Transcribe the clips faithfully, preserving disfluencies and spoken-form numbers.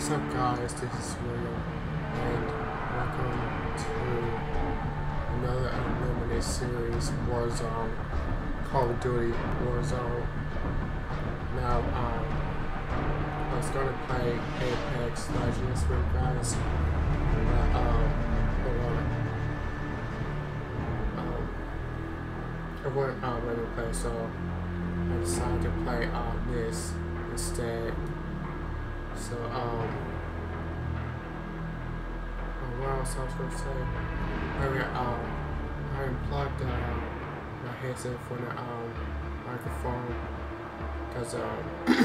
What's up guys, this is William and welcome to another unlimited series, Warzone, Call of Duty Warzone. Now, um, I was going to play Apex Legends with you guys, but, um, hold on. Um, I wouldn't um, let me play, so I decided to play um, this instead. So, um, what else I was going to say? Maybe, um, I unplugged, uh, my headset from the, um, microphone, because, um,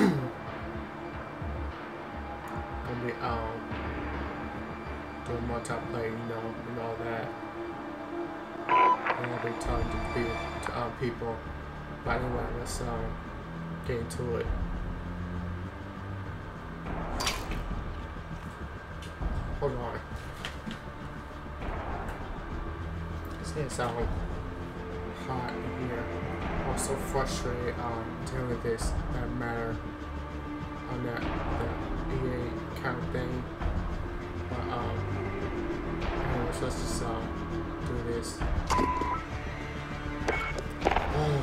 gonna be, um, doing multiplayer, you know, and all that. And I'll be talking to people, to, um, people. But anyway, let's, um, get into it. Hold on. This gets um, hot in here. I'm so frustrated um, dealing with this that matter on that, that E A kind of thing. But um, anyways, let's just um, do this. Oh.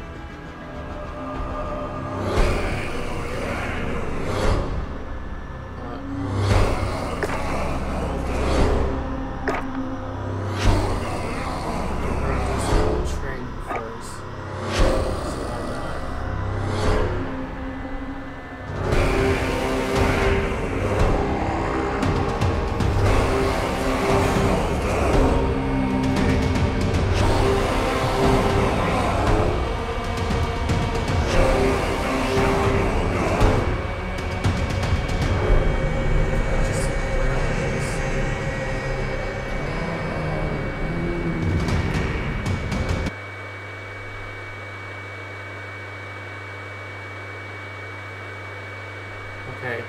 Okay.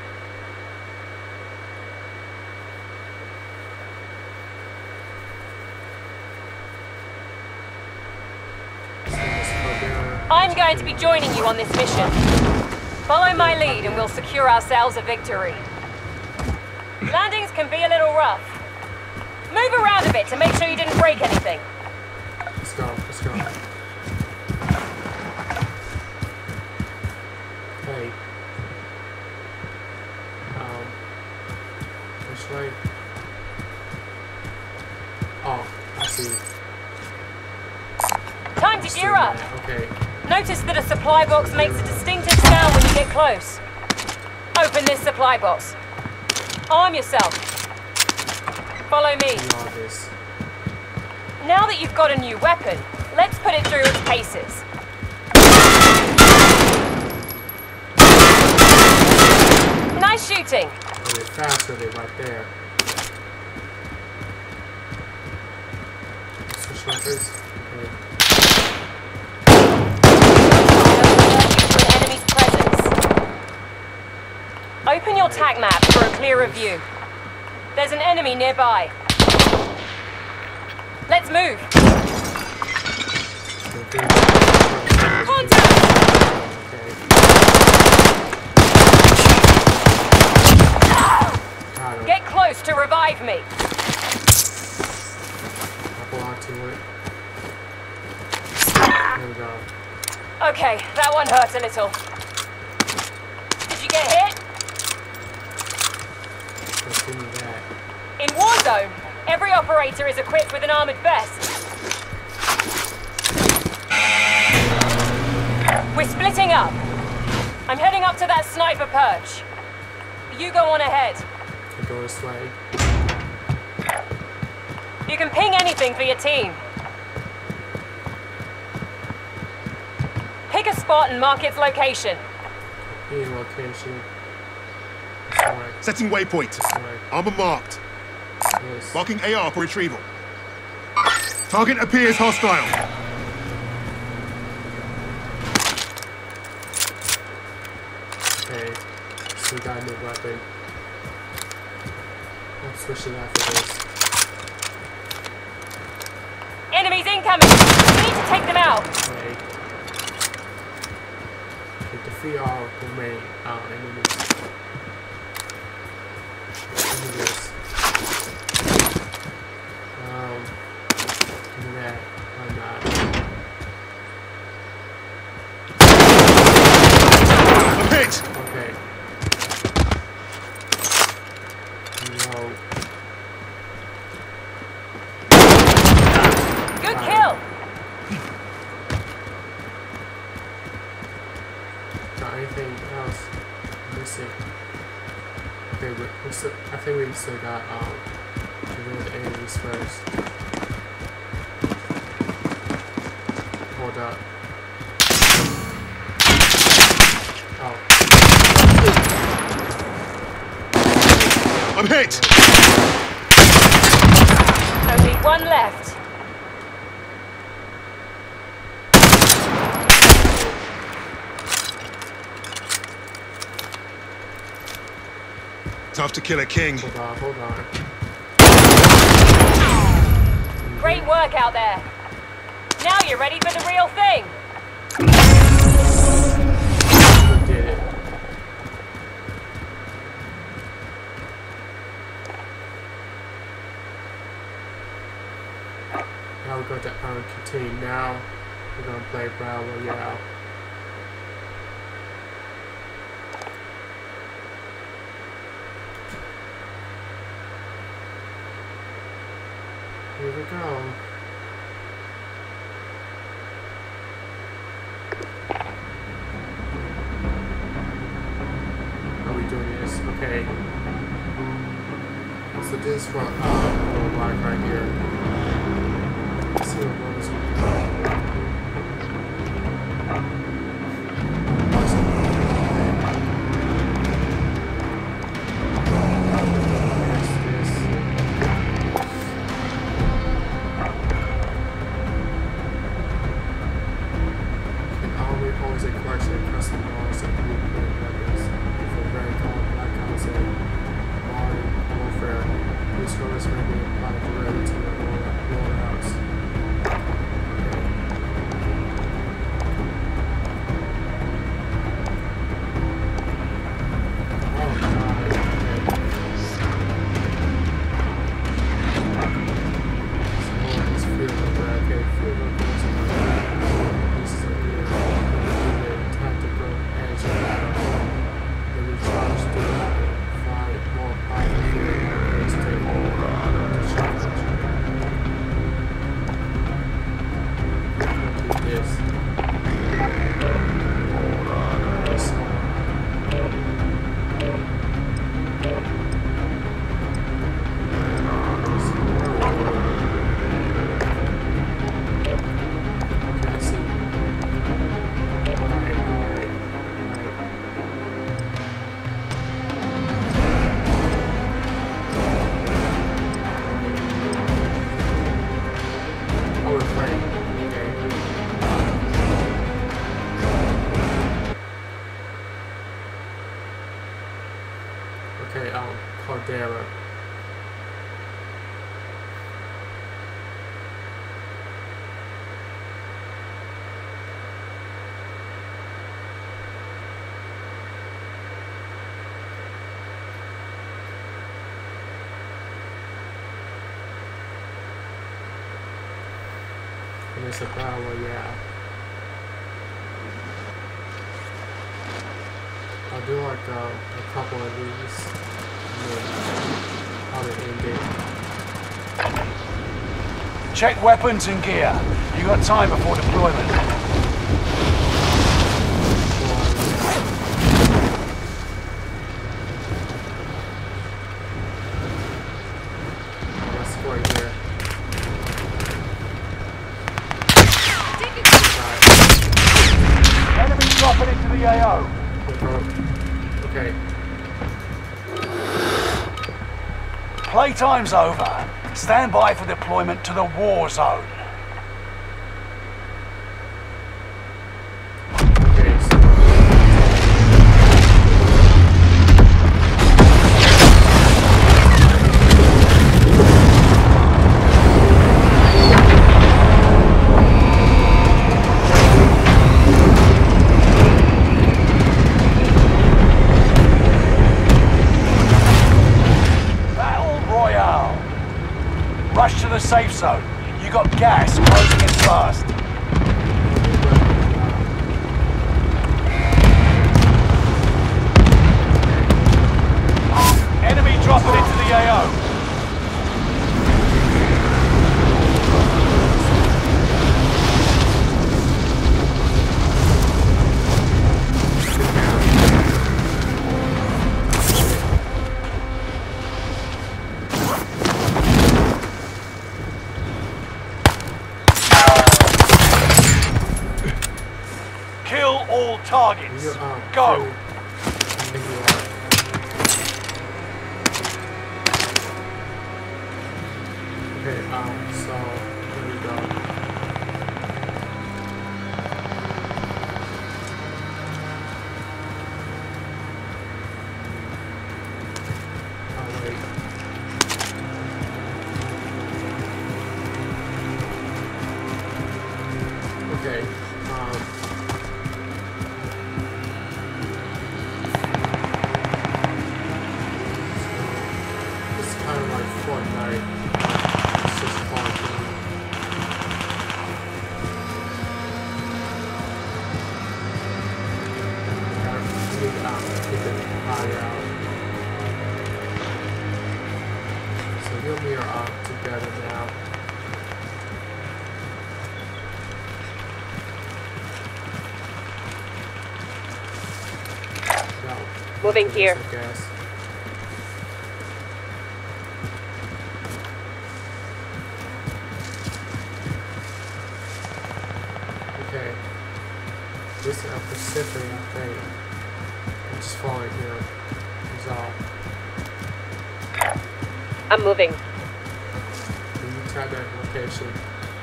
I'm going to be joining you on this mission. Follow my lead and we'll secure ourselves a victory. Landings can be a little rough. Move around a bit to make sure you didn't break anything. Let's go, let's go. Hey. Um, which way? Oh, I see. Time to gear up. Okay. Notice that a supply box makes a distinctive sound when you get close. Open this supply box. Arm yourself. Follow me. Now that you've got a new weapon, let's put it through its paces. Nice shooting. Really fast with it right there. Switch weapons. Okay. Open your tag map for a clearer view. There's an enemy nearby. Let's move. Contact! Get close to revive me. There we go. Okay, that one hurt a little. Did you get hit? In Warzone, every operator is equipped with an armored vest. We're splitting up. I'm heading up to that sniper perch. You go on ahead. I'll go this way. You can ping anything for your team. Pick a spot and mark its location. Ping location. Right. Setting waypoint. Right. Armor marked. Yes. Marking A R for retrieval. Target appears hostile. Okay. So we got a new weapon. I'll switch it out for this. Enemies incoming! We need to take them out! Okay. Okay, defeat all remaining uh, enemies. Okay, we, we still, I think we still got um to do the enemies first. Hold up. Oh. I'm hit! Only one left. Tough to kill a king. Hold on, hold on. Great work out there. Now you're ready for the real thing. We did it. Now we're going to um, continue. Now we're going to play Battle Royale. Here we go. Are we doing this? Okay. So this one, uh, little block right here. Let's see what one is. Always a collection of custom models and blueprint weapons for very common black ops and modern warfare. These rollers may be applied directly to the rollouts. Oh god, okay. So this field over, okay, field over is this is a good tactical edge of battle. The recharge to fight more powerful and stable to challenge. Do this. This one. Okay, I see. Alright, alright. Oh, we're playing. Okay. Okay, um, Caldera. And it's a battle royale. I'll do like uh, a couple of these and then how to end it. Check weapons and gear. You got time before deployment. Let's go right here. Enemy dropping into the A O. Okay. Playtime's over. Stand by for deployment to the war zone. Okay, so Rush to the safe zone. You got gas closing in fast. Enemy dropping into the A O. targets. You, um, Go. free. I think you are. Okay, um, so here we go. Oh wait. Okay, um it's kind of like Fortnite. It's just funky. I need um, to get the eye out. So you and me are out together now. No, Moving after here. this, I guess. Okay. This is a Pacific, I think. I'm just falling here. Resolve. I'm moving. Can you tap that location?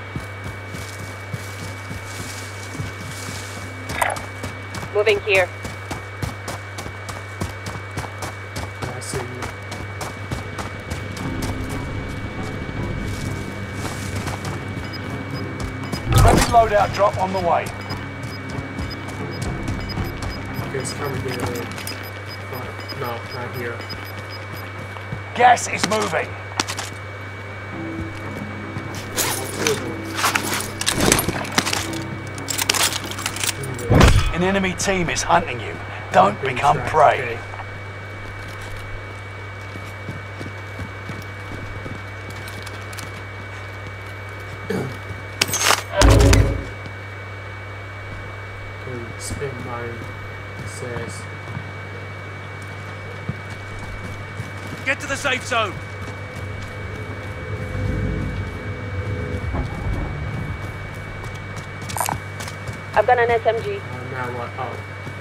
Moving here. I see you. Heavy loadout drop on the way. Okay, it's coming here. Then. But no, not here. Gas is moving. An enemy team is hunting you. Don't Being become tracked, prey. okay. Okay, spin mine says. Get to the safe zone. I've got an S M G. Uh, now what? Oh.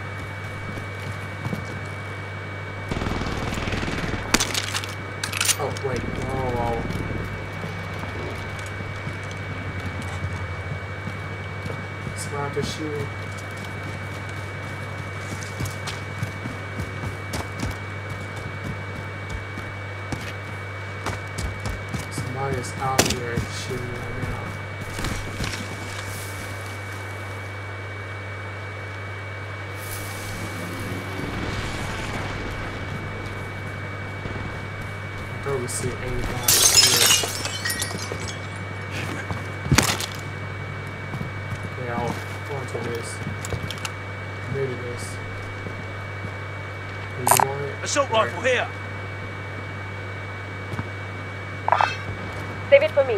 Oh, wait. Whoa, whoa. Sniper shooting. Somebody is out here shooting right now. I don't see anybody here. Okay, I'll go into this. Maybe this. Do you want it? Assault Right. rifle here. Save it for me.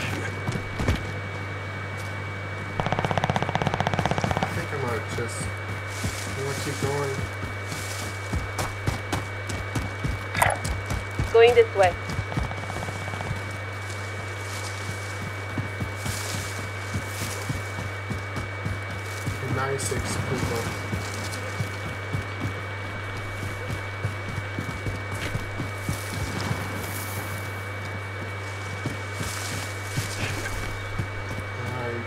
I think I might just. You want to keep going? Going this way. Okay, ninety-six people. Alright.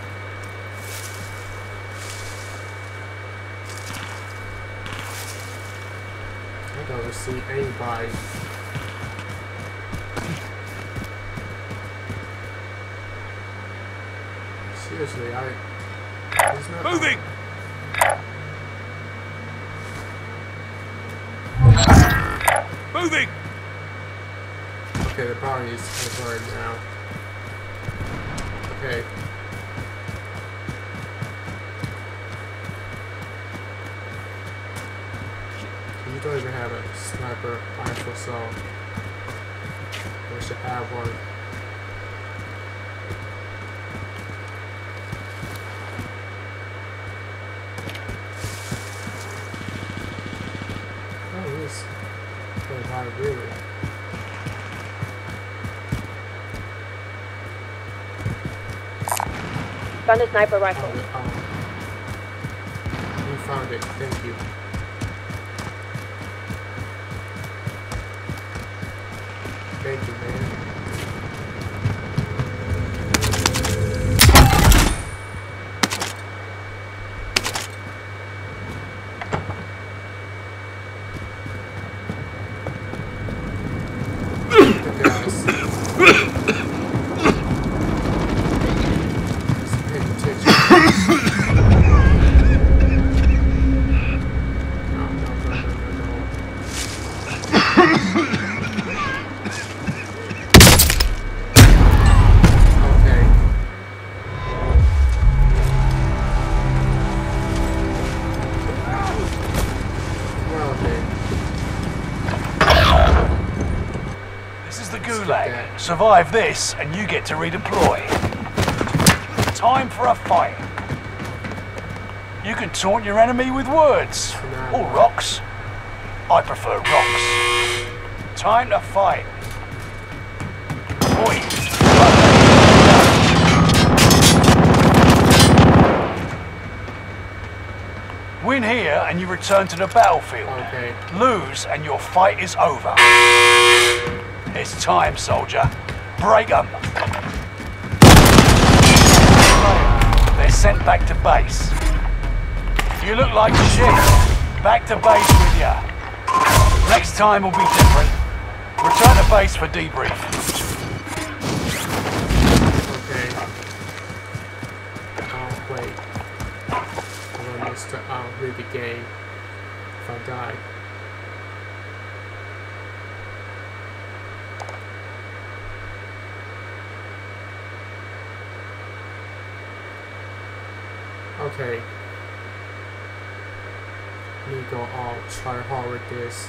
I don't see anybody. Seriously, I. There's not. Moving. Moving. Okay, the body is burned now. Okay. You don't even have a sniper rifle, so we should have one. Oh, this. Oh, wow, really? Found a sniper rifle. Oh, um, you found it. Thank you. Thank you, man. The gas. Survive this, and you get to redeploy. Time for a fight. You can taunt your enemy with words, or rocks. I prefer rocks. Time to fight. Oi. Win here, and you return to the battlefield. Okay. Lose, and your fight is over. It's time, soldier. Break them. They're sent back to base. You look like shit. Back to base with ya. Next time will be different. Return to base for debrief. Okay. Oh, wait. I'm gonna miss the, uh, leave the game if I die. Okay. Let me go all try hard with this.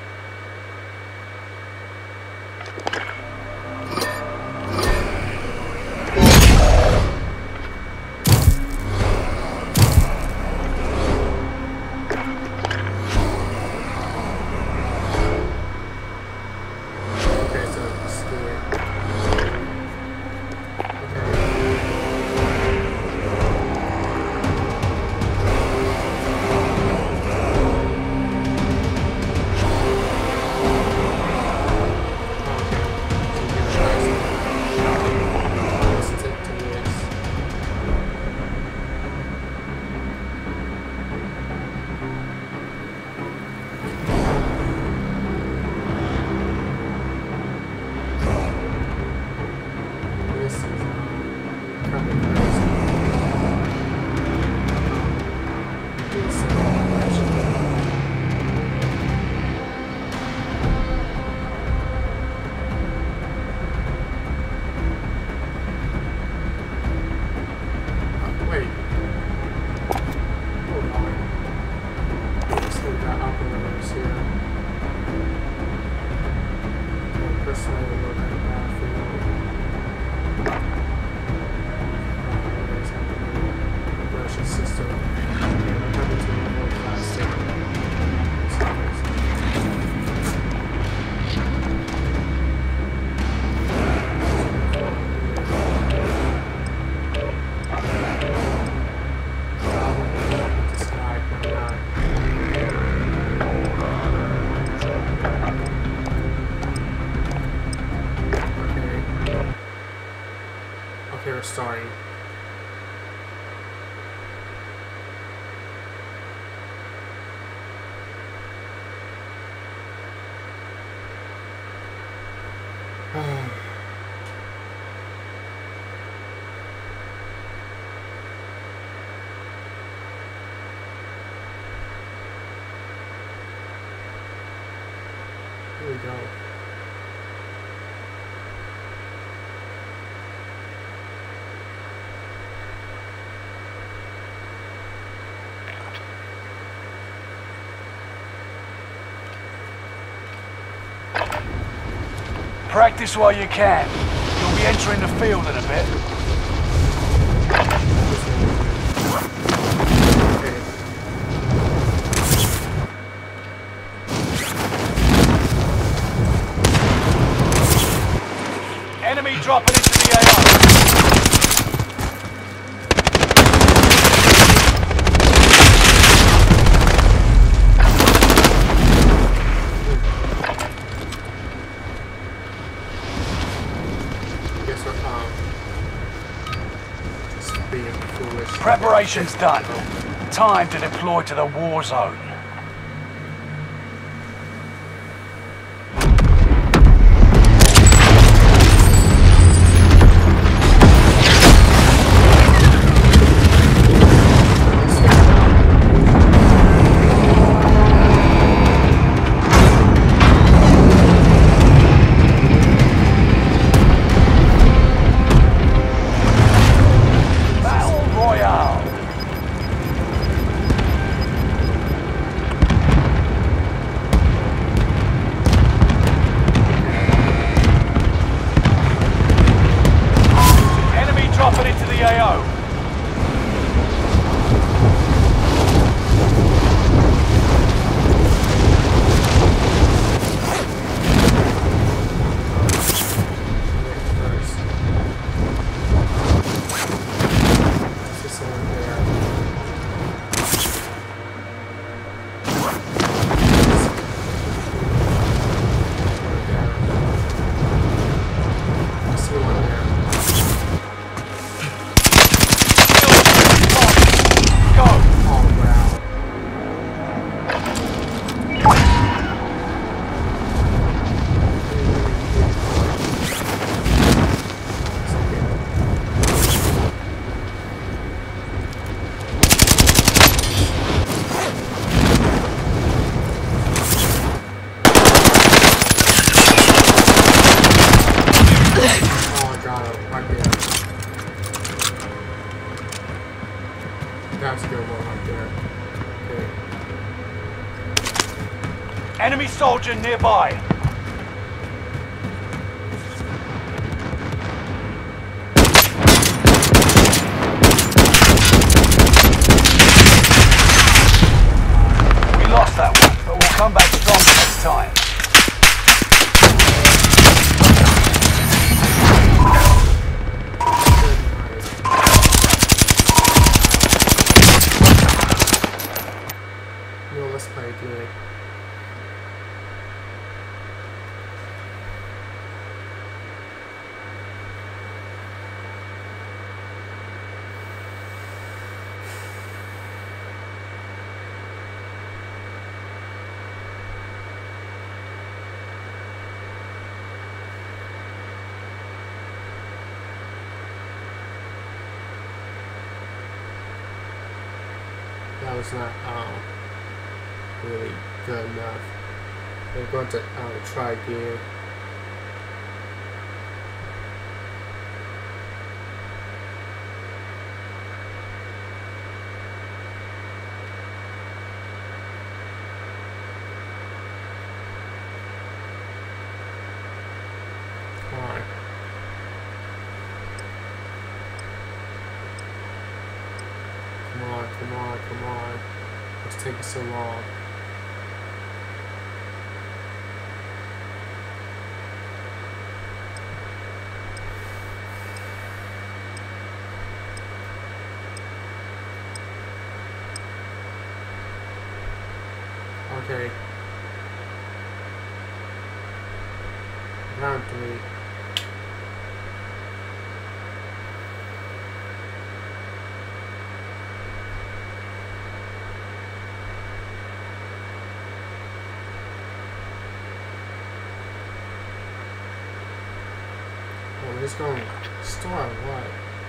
Okay, so let's do it. Sorry. Here we go. Practice while you can. You'll be entering the field in a bit. Enemy dropping into the A R. being foolish. Preparation's done. Time to deploy to the war zone. That's a good one right there. Okay. Enemy soldier nearby. We lost that one, but we'll come back stronger next time. Let's play good. That was not um really good enough. We're going to uh, try again. Come on. Come on, come on, come on. It's taking so long. Okay. Round three. Oh, we're just going to start what?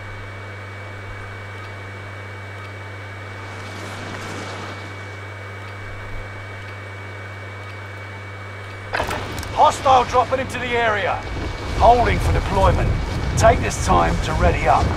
Hostile dropping into the area. Holding for deployment. Take this time to ready up.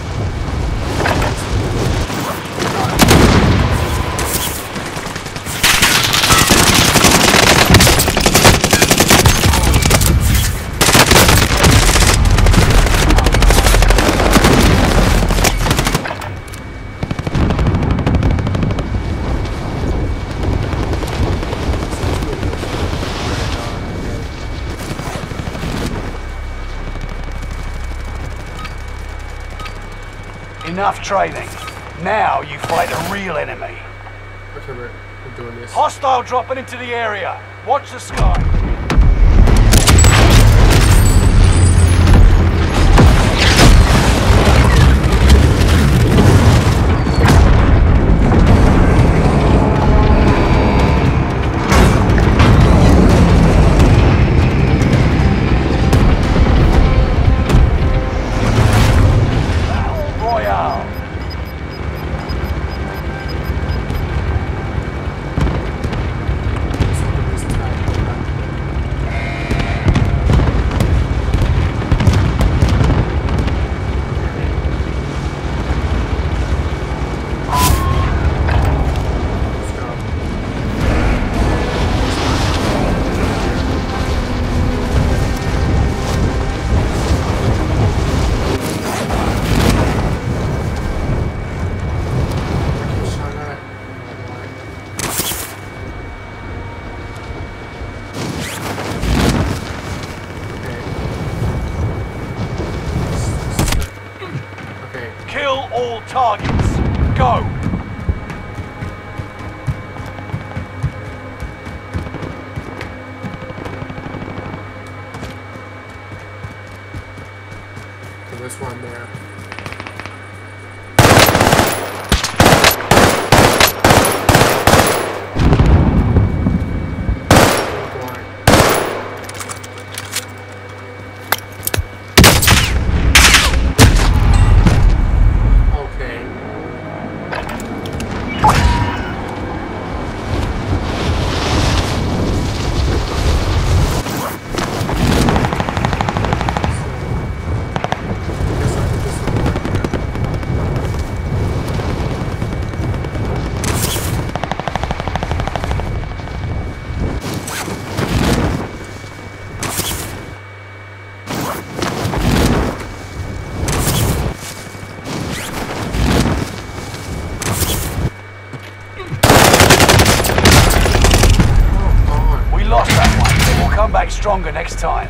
Enough training. Now you fight a real enemy. Okay, we're, we're doing this. Hostile dropping into the area. Watch the sky. targets. Go! So this one there. Stronger next time.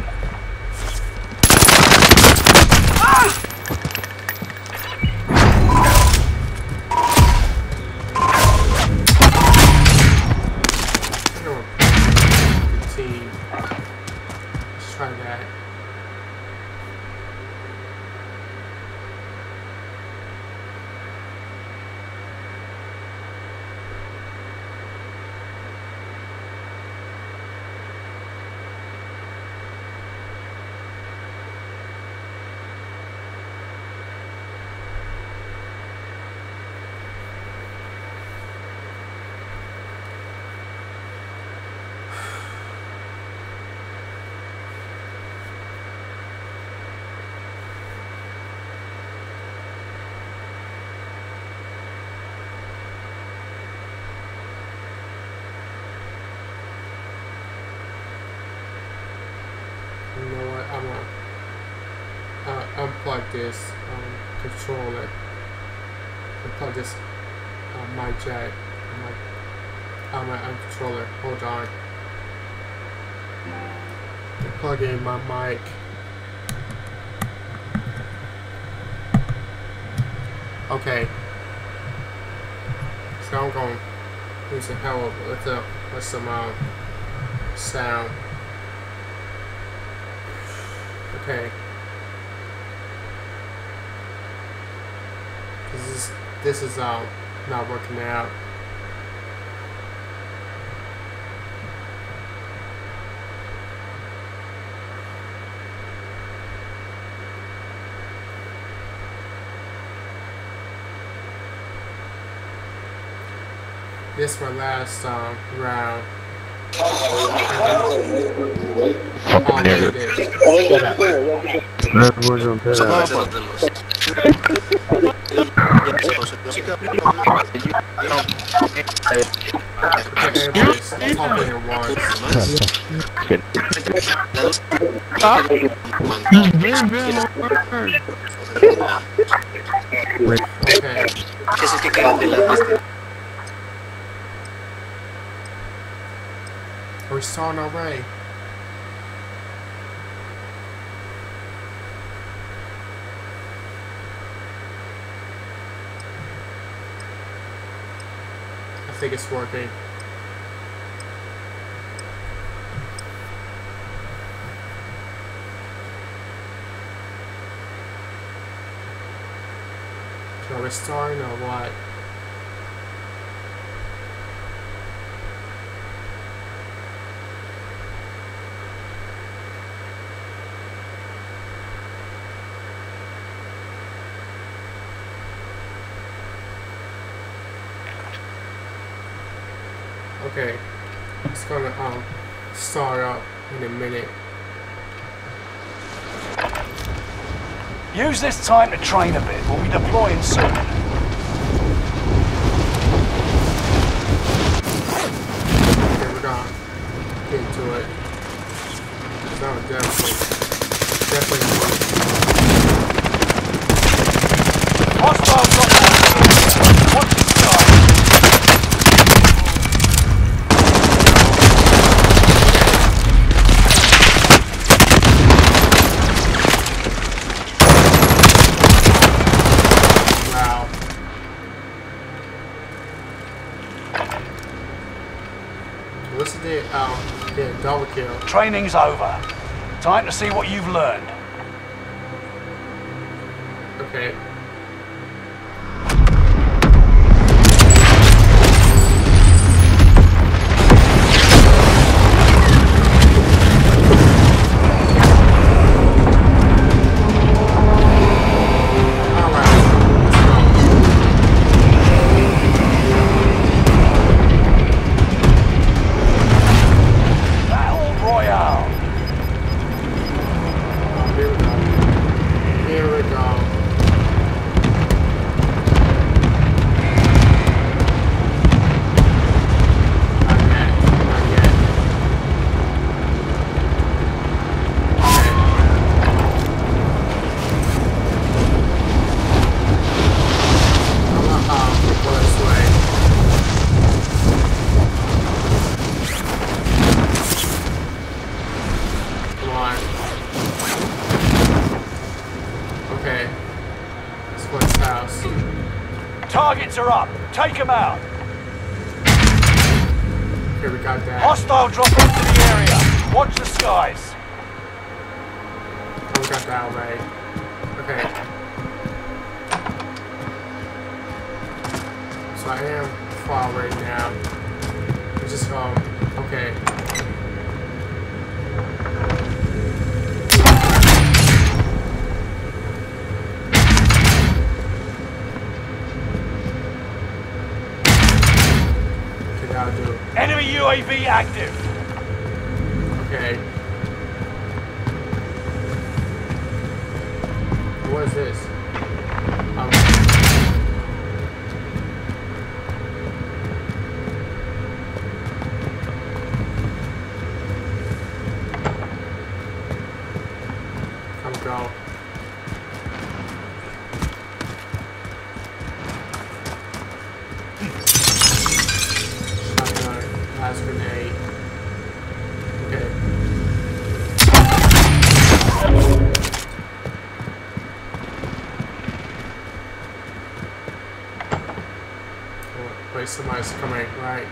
Team. Let's try that. You know what? I'm gonna uh, unplug this um, controller. Unplug this uh, my jack. My, uh, my um, controller. Hold on. Plug in my mic. Okay. So I'm gonna use some help with the with some um, sound. Okay. This is this is um not working out. This is my last um, round. I'll need it. Everybody's talking at once. Okay. We're starting already. I think it's working. So we're starting or what? Okay, it's gonna um start up in a minute. Use this time to train a bit. We'll be deploying soon. Okay, we're gonna get into it. So definitely, definitely. Hostile drop. Watch the sky. Oh, yeah, double kill. Training's over. Time to see what you've learned. Okay. Targets are up. Take them out. Here we got that. Hostile drop into the area. Watch the skies. Oh, we got that already. Okay. So I am far right now. It's just um. Okay. Do. Enemy U A V active. Okay. What is this? Um. Come go. Last grenade. Okay. Oh, wait, somebody's coming, right?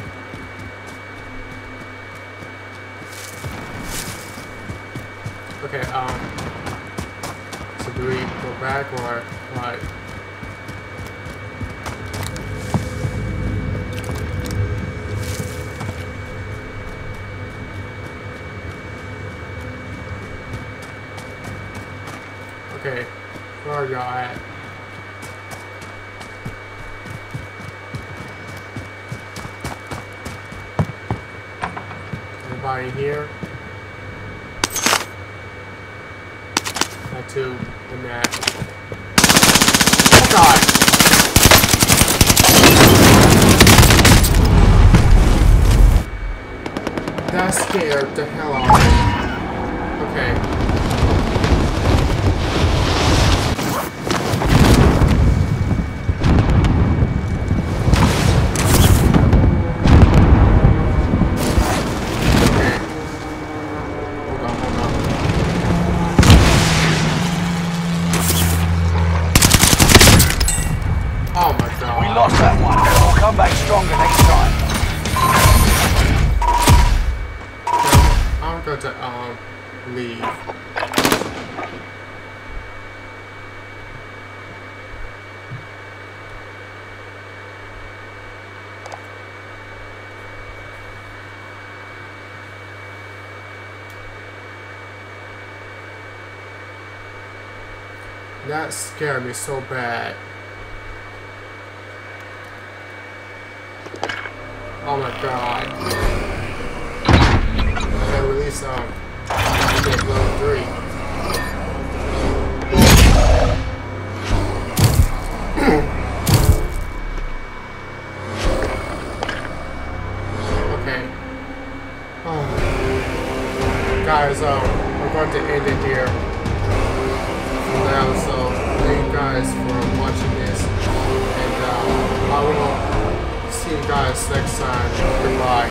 Okay, um. So do we go back or what? Okay, where are y'all at? Anybody here? That too, and that. Oh God! That scared the hell out of me. Okay. Lost that one. We'll come back stronger next time. I'm going to um leave. That scared me so bad. Oh my God. Okay, release um get level three. Okay. Oh. Guys, um we're going to end it here for now, so thank you guys for watching this, and um I will see you guys next time. Goodbye.